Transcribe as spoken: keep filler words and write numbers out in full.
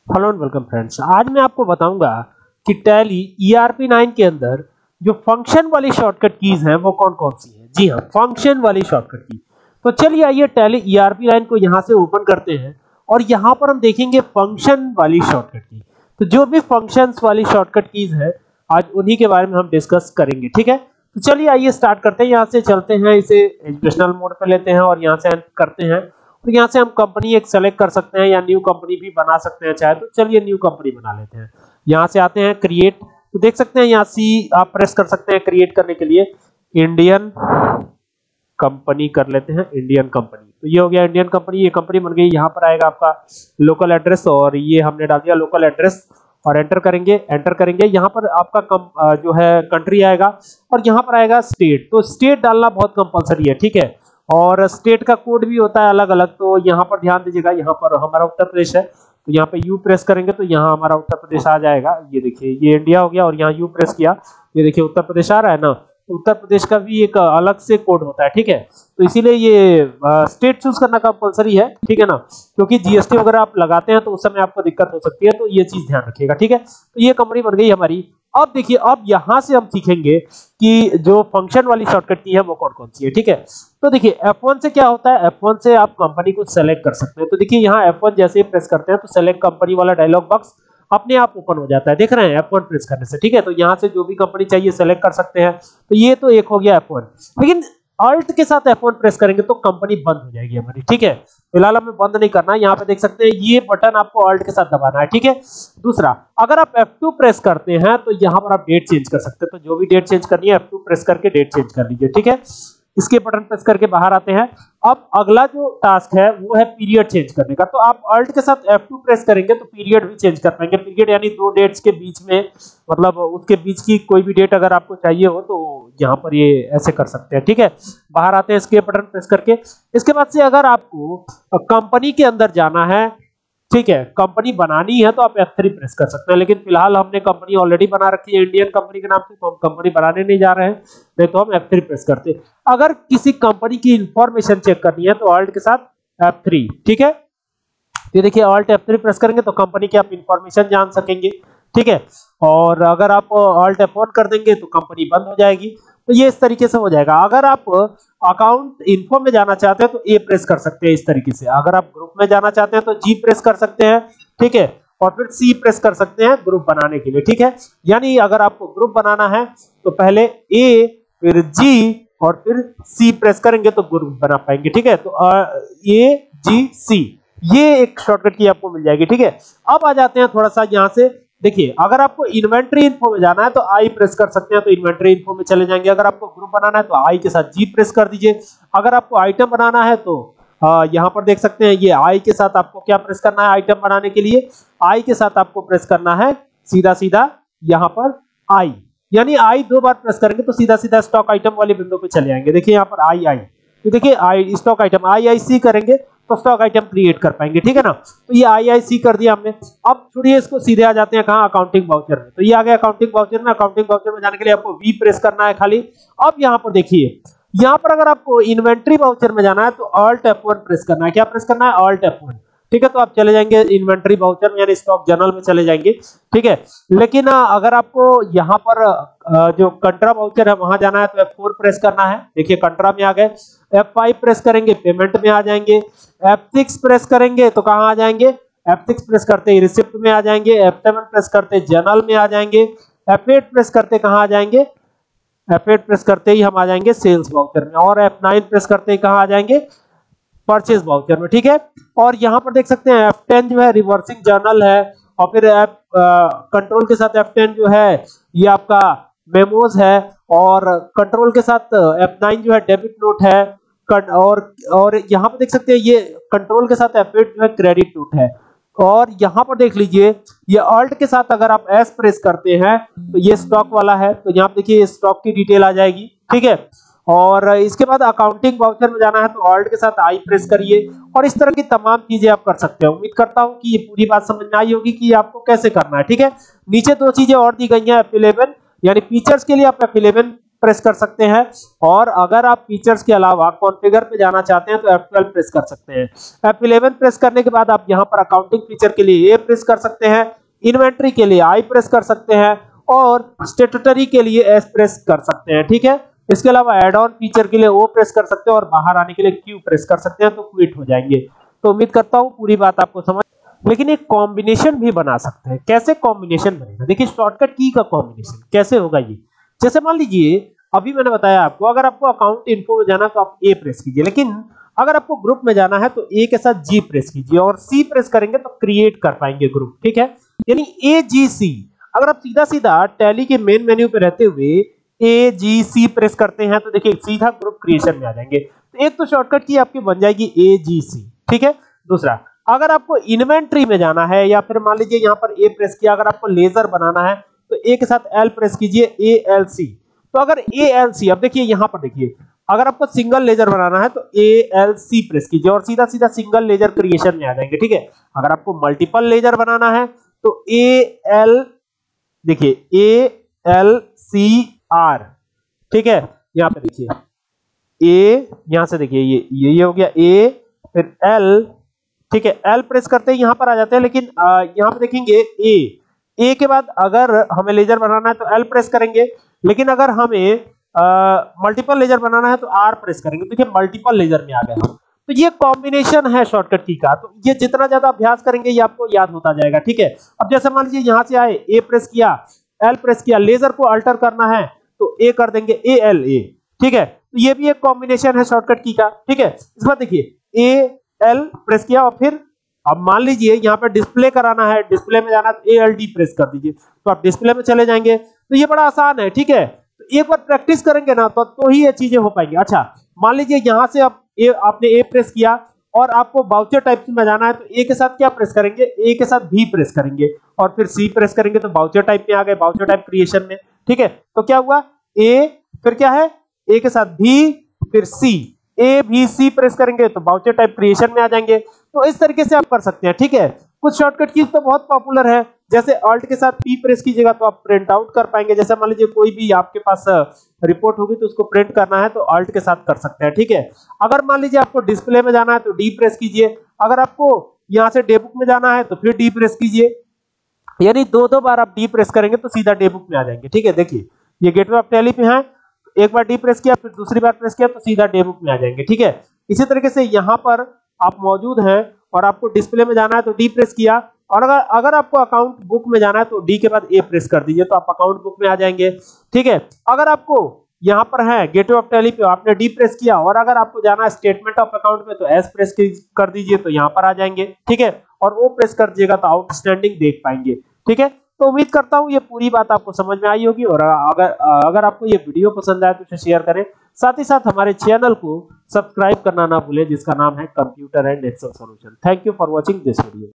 Hello and welcome friends. आज मैं आपको बताऊंगा कि Tally E R P nine के अंदर जो फंक्शन वाली शॉर्टकट कीज हैं वो कौन कौन सी हैं। जी हाँ, फंक्शन वाली शॉर्टकट की। तो चलिए आइए Tally E R P nine को यहां से ओपन करते हैं और यहां पर हम देखेंगे फंक्शन वाली शॉर्टकट की। तो जो भी फंक्शंस वाली शॉर्टकट कीज है आज उन्हीं के बारे में हम डिस्कस करेंगे, ठीक है। तो चलिए आइए स्टार्ट करते हैं। यहाँ से चलते हैं, इसे एजुकेशनल मोड पे लेते हैं और यहाँ से करते हैं। तो यहाँ से हम कंपनी एक सेलेक्ट कर सकते हैं या न्यू कंपनी भी बना सकते हैं चाहे तो। चलिए न्यू कंपनी बना लेते हैं। यहाँ से आते हैं क्रिएट, तो देख सकते हैं यहाँ सी आप प्रेस कर सकते हैं क्रिएट करने के लिए। इंडियन कंपनी कर लेते हैं, इंडियन कंपनी। तो ये हो गया इंडियन कंपनी, ये कंपनी बन गई। यहाँ पर आएगा आपका लोकल एड्रेस और ये हमने डाल दिया लोकल एड्रेस और एंटर करेंगे। एंटर करेंगे यहाँ पर आपका कम, जो है कंट्री आएगा और यहाँ पर आएगा स्टेट। तो स्टेट डालना बहुत कंपलसरी है, ठीक है। और स्टेट का कोड भी होता है अलग अलग, तो यहाँ पर ध्यान दीजिएगा। यहाँ पर हमारा उत्तर प्रदेश है तो यहाँ पे यू प्रेस करेंगे तो यहाँ हमारा उत्तर प्रदेश आ जाएगा। ये देखिए ये इंडिया हो गया और यहाँ यू प्रेस किया, ये देखिए उत्तर प्रदेश आ रहा है ना। उत्तर प्रदेश का भी एक अलग से कोड होता है, ठीक है। तो इसीलिए ये स्टेट चूज करना कंपलसरी है, ठीक है ना, क्योंकि जी एस टी वगैरह आप लगाते हैं तो उस समय आपको दिक्कत हो सकती है। तो ये चीज ध्यान रखिएगा, ठीक है। तो ये कंपनी बन गई हमारी। अब देखिए, अब यहां से हम सीखेंगे कि जो फंक्शन वाली शॉर्टकट की है वो कौन कौन सी है, ठीक है। तो देखिए एफ वन से क्या होता है, एफ वन से आप कंपनी को सेलेक्ट कर सकते हैं। तो देखिए यहाँ एफ वन जैसे ही प्रेस करते हैं तो सेलेक्ट कंपनी वाला डायलॉग बॉक्स अपने आप ओपन हो जाता है, देख रहे हैं एफ वन प्रेस करने से, ठीक है। तो यहाँ से जो भी कंपनी चाहिए सेलेक्ट कर सकते हैं। तो ये तो एक हो गया एफ वन, लेकिन अल्ट के साथ एफ वन प्रेस करेंगे तो कंपनी बंद हो जाएगी हमारी, ठीक है। फिलहाल हमें बंद नहीं करना है। यहाँ पे देख सकते हैं ये बटन आपको अल्ट के साथ दबाना है, ठीक है। दूसरा, अगर आप एफ टू प्रेस करते हैं तो यहाँ पर आप डेट चेंज कर सकते हैं। तो जो भी डेट चेंज करनी है एफ टू प्रेस करके डेट चेंज कर लीजिए, ठीक है। इसके बटन प्रेस करके बाहर आते हैं। अब अगला जो टास्क है वो है पीरियड चेंज करने का। तो आप अल्ट के साथ एफ टू प्रेस करेंगे तो पीरियड भी चेंज कर पाएंगे। पीरियड यानी दो डेट्स के बीच में, मतलब उसके बीच की कोई भी डेट अगर आपको चाहिए हो तो यहाँ पर ये ऐसे कर सकते हैं, ठीक है। बाहर आते हैं इसके बटन प्रेस करके। इसके बाद से अगर आपको कंपनी के अंदर जाना है, ठीक है, कंपनी बनानी है तो आप एफ थ्री प्रेस कर सकते हैं। लेकिन फिलहाल हमने कंपनी ऑलरेडी बना रखी है इंडियन कंपनी के नाम से, तो हम कंपनी बनाने नहीं जा रहे हैं, नहीं तो हम एफ थ्री प्रेस करते हैं। अगर किसी कंपनी की इंफॉर्मेशन चेक करनी है तो ऑल्ट के साथ एफ थ्री, ठीक है। ये देखिए ऑल्ट एफ थ्री प्रेस करेंगे तो कंपनी की आप इंफॉर्मेशन जान सकेंगे, ठीक है। और अगर आप ऑल्ट एफ वन कर देंगे तो कंपनी बंद हो जाएगी। तो ये इस तरीके से हो जाएगा। अगर आप अकाउंट इन्फो में जाना चाहते हैं तो ए प्रेस कर सकते हैं इस तरीके से। अगर आप ग्रुप में जाना चाहते हैं तो जी प्रेस कर सकते हैं, ठीक है। और फिर सी प्रेस कर सकते हैं ग्रुप बनाने के लिए, ठीक है। यानी अगर आपको ग्रुप बनाना है तो पहले ए फिर जी और फिर सी प्रेस करेंगे तो ग्रुप बना पाएंगे, ठीक है। तो ए जी सी ये एक शॉर्टकट की आपको मिल जाएगी, ठीक है। अब आ जाते हैं थोड़ा सा यहाँ से। देखिए अगर आपको इन्वेंटरी इन्फो में जाना है तो आई प्रेस कर सकते हैं, तो इन्वेंटरी इन्फो में चले जाएंगे। अगर आपको ग्रुप बनाना है तो आई के साथ जी प्रेस कर दीजिए। अगर आपको आइटम बनाना है तो आ, यहाँ पर देख सकते हैं ये आई के साथ आपको क्या प्रेस करना है, आइटम बनाने के लिए आई के साथ आपको प्रेस करना है सीधा सीधा यहाँ पर आई, यानी आई दो बार प्रेस करेंगे तो सीधा सीधा स्टॉक आइटम वाली विंडो पे चले जाएंगे। देखिए यहाँ पर आई आई, तो देखिए आई स्टॉक आइटम, आई आई सी करेंगे तो स्टॉक आइटम क्रिएट कर पाएंगे, ठीक है ना। तो ये आई आई सी कर दिया हमने। अब छोड़िए इसको, सीधे आ जाते हैं कहाँ, अकाउंटिंग वाउचर में। तो ये आ गया अकाउंटिंग वाउचर में। अकाउंटिंग वाउचर में जाने के लिए आपको वी प्रेस करना है खाली। अब यहाँ पर देखिए, यहाँ पर अगर आपको इन्वेंटरी वाउचर में जाना है तो ऑल्ट एफ वन प्रेस करना है। क्या प्रेस करना है, ऑल्ट एफ वन, ठीक है। तो आप चले जाएंगे इन्वेंटरी वाउचर में यानी स्टॉक जर्नल में चले जाएंगे, ठीक है। लेकिन अगर आपको यहाँ पर जो कंट्रा वाउचर है वहां जाना है तो एफ फोर प्रेस करना है। देखिए कंट्रा में आ गए। एफ फाइव प्रेस करेंगे पेमेंट में आ जाएंगे। एफ सिक्स प्रेस करेंगे तो कहां आ जाएंगे, एफ सिक्स प्रेस करते ही रिसिप्ट में आ जाएंगे। एफ सेवन प्रेस करते जर्नल में आ जाएंगे। एफ एट प्रेस करते कहां आ जाएंगे, एफ एट प्रेस करते ही हम आ जाएंगे सेल्स वाउचर में। और एफ नाइन प्रेस करते ही कहां आ जाएंगे, परचेज वाउचर में, ठीक है। और यहाँ पर देख सकते हैं एफ टेन जो है रिवर्सिंग जर्नल है और फिर एफ कंट्रोल के साथ एफ टेन जो है ये आपका मेमोज है और कंट्रोल के साथ एफ नाइन जो है डेबिट नोट है। और और यहाँ पर देख सकते हैं ये कंट्रोल के साथ एफ एट जो है क्रेडिट नोट है। और यहाँ पर देख लीजिए ये अल्ट के साथ अगर आप एस प्रेस करते हैं तो ये स्टॉक वाला है। तो यहाँ पे देखिए स्टॉक की डिटेल आ जाएगी, ठीक है। और इसके बाद अकाउंटिंग वाउचर में जाना है तो ऑल्ट के साथ आई प्रेस करिए। और इस तरह की तमाम चीजें आप कर सकते हैं। उम्मीद करता हूं कि ये पूरी बात समझ में आई होगी कि आपको कैसे करना है, ठीक है। नीचे दो चीजें और दी गई हैं, एफ इलेवन यानी फीचर्स के लिए आप एफ इलेवन प्रेस कर सकते हैं, और अगर आप फीचर्स के अलावा कॉन्फ़िगर पे जाना चाहते हैं तो एफ ट्वेल्व प्रेस कर सकते हैं। एफ इलेवन प्रेस करने के बाद आप यहाँ पर अकाउंटिंग फीचर के लिए ए प्रेस कर सकते हैं, इन्वेंट्री के लिए आई प्रेस कर सकते हैं, और स्टेट्यूटरी के लिए एस प्रेस कर सकते हैं। ठीक है, इसके अलावा एड ऑन फीचर के लिए ओ प्रेस कर सकते हैं, और बाहर आने के लिए क्यू प्रेस कर सकते हैं, तो क्विट हो जाएंगे। तो उम्मीद करता हूँ पूरी बात आपको समझ। लेकिन एक कॉम्बिनेशन भी बना सकते हैं। कैसे कॉम्बिनेशन बनेगा? देखिए शॉर्टकट की का कॉम्बिनेशन कैसे होगा ये। जैसे मान लीजिए अभी मैंने बताया आपको, अगर आपको अकाउंट इन्फो में जाना तो आप ए प्रेस कीजिए, लेकिन अगर आपको ग्रुप में जाना है तो ए के साथ जी प्रेस कीजिए, और सी प्रेस करेंगे तो क्रिएट कर पाएंगे ग्रुप। ठीक है, यानी ए जी सी। अगर आप सीधा सीधा टैली के मेन मेन्यू पे रहते हुए ए जी सी प्रेस करते हैं तो देखिए सीधा ग्रुप क्रिएशन में आ जाएंगे। तो एक तो शॉर्टकट की आपकी बन जाएगी ए जी सी। ठीक है, दूसरा अगर आपको इन्वेंट्री में जाना है, या फिर मान लीजिए यहाँ पर ए प्रेस किया, अगर आपको लेजर बनाना है तो ए के साथ एल प्रेस कीजिए, ए एल सी। तो अगर ए एल सी, अब देखिए यहाँ पर देखिए, अगर आपको सिंगल लेजर बनाना है तो ए एल सी प्रेस कीजिए, और सीधा सीधा सिंगल लेजर क्रिएशन में आ जाएंगे। ठीक है, अगर आपको मल्टीपल लेजर बनाना है तो ए एल, देखिए ए एल सी आर। ठीक है, यहाँ पे देखिए ए, यहां से देखिए ये ये ये हो गया ए, फिर एल। ठीक है, एल प्रेस करते हैं यहाँ पर आ जाते हैं, लेकिन यहाँ पे देखेंगे ए ए के बाद अगर हमें लेजर बनाना है तो एल प्रेस करेंगे, लेकिन अगर हमें मल्टीपल लेजर बनाना है तो आर प्रेस करेंगे। देखिए मल्टीपल लेजर में आ गए हम। तो ये कॉम्बिनेशन है शॉर्टकट की का, तो ये जितना ज्यादा अभ्यास करेंगे ये आपको याद होता जाएगा। ठीक है, अब जैसे मान लीजिए यहाँ से आए, ए प्रेस किया, एल प्रेस किया, लेजर को अल्टर करना है तो ए कर देंगे ए एल ए। ठीक है, तो ये भी एक कॉम्बिनेशन है शॉर्टकट की का। ठीक है, इस बार देखिए ए एल प्रेस किया, और फिर अब मान लीजिए यहाँ पर डिस्प्ले कराना है, डिस्प्ले में जाना है तो ए एल डी प्रेस कर दीजिए, तो आप डिस्प्ले में चले जाएंगे। तो ये बड़ा आसान है। ठीक है, तो एक बार प्रैक्टिस करेंगे ना तो तो ही ये चीजें हो पाएंगी। अच्छा मान लीजिए यहाँ से आप ए, आपने ए प्रेस किया और आपको बाउचर टाइप में जाना है तो ए के साथ क्या प्रेस करेंगे, ए के साथ भी प्रेस करेंगे, और फिर सी प्रेस करेंगे तो बाउचर टाइप में आ गए, बाउचर टाइप क्रिएशन में। ठीक है, तो क्या हुआ, ए फिर क्या है, ए के साथ भी, फिर सी, ए भी सी प्रेस करेंगे तो बाउचर टाइप क्रिएशन में आ जाएंगे। तो इस तरीके से आप कर सकते हैं। ठीक है, कुछ शॉर्टकट कीज तो बहुत पॉपुलर है, जैसे अल्ट के साथ पी प्रेस कीजिएगा तो आप प्रिंट आउट कर पाएंगे। जैसे मान लीजिए कोई भी आपके पास रिपोर्ट होगी तो उसको प्रिंट करना है तो अल्ट के साथ कर सकते हैं। ठीक है, अगर मान लीजिए आपको डिस्प्ले में जाना है तो डी प्रेस कीजिए, अगर आपको यहाँ से डेबुक में जाना है तो फिर डी प्रेस कीजिए, यानी दो दो बार आप डी प्रेस करेंगे तो सीधा डेबुक में आ जाएंगे। ठीक है, देखिए ये गेटवे ऑफ टैली पे है, एक बार डी प्रेस किया, फिर दूसरी बार प्रेस किया तो सीधा डेबुक में आ जाएंगे। ठीक है, इसी तरीके से यहाँ पर आप मौजूद हैं और आपको डिस्प्ले में जाना है तो डी प्रेस किया, और अगर अगर आपको अकाउंट बुक में जाना है तो डी के बाद ए प्रेस कर दीजिए तो आप अकाउंट बुक में आ जाएंगे। ठीक है, अगर आपको यहाँ पर है गेटवे ऑफ टैली पे, आपने डी प्रेस किया, और अगर आपको जाना है स्टेटमेंट ऑफ अकाउंट में तो एस प्रेस कर दीजिए तो यहाँ पर आ जाएंगे। ठीक है, और ओ प्रेस कर दीजिएगा तो आउटस्टैंडिंग देख पाएंगे। ठीक है, तो उम्मीद करता हूँ ये पूरी बात आपको समझ में आई होगी, और अगर अगर आपको ये वीडियो पसंद आए तो इसे शेयर करें, साथ ही साथ हमारे चैनल को सब्सक्राइब करना ना भूलें जिसका नाम है computer and excel solution. Thank you for watching this video.